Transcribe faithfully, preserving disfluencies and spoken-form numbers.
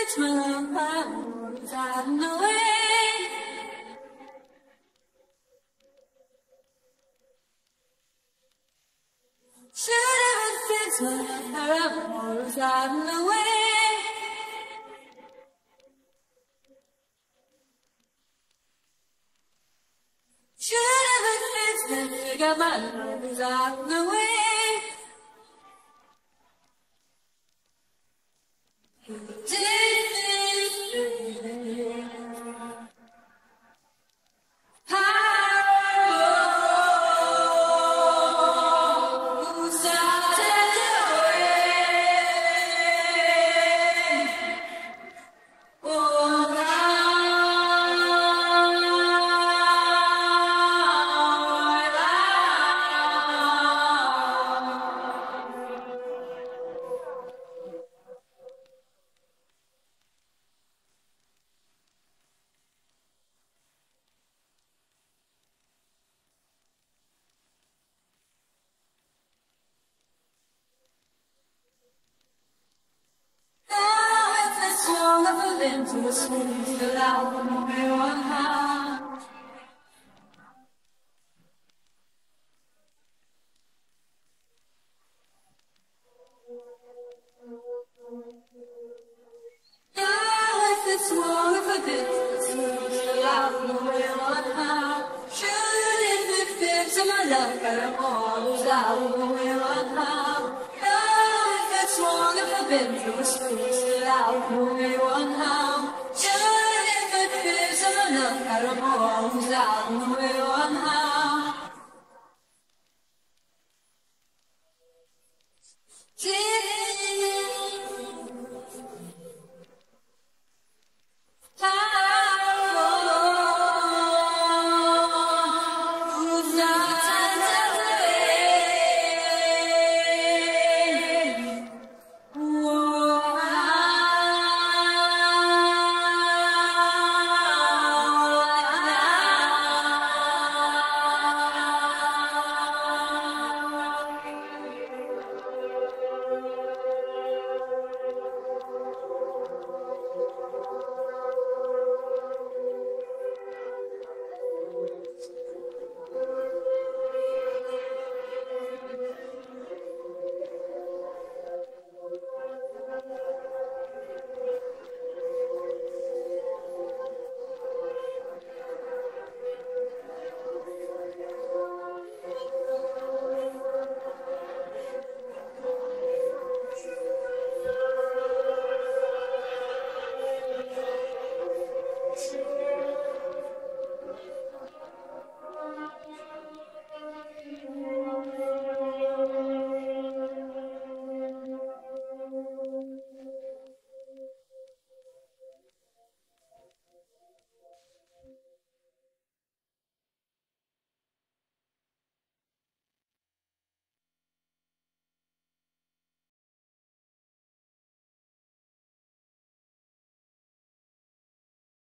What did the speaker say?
fits my love, Paramour is out in the way. Should have fits my love, Paramour is out in the way. Should have fits my figure, my love is out in the way. To the smooth, the loud, the moment one hand. Now if it's wrong, if I did, the smooth, the loud, the moment one hand. Should if it fits in my love, Paramour is out, the moment one hand. Now if it's wrong, if I've been through the smooth, the loud, the moment one hand. Paramour is out in the way one hand.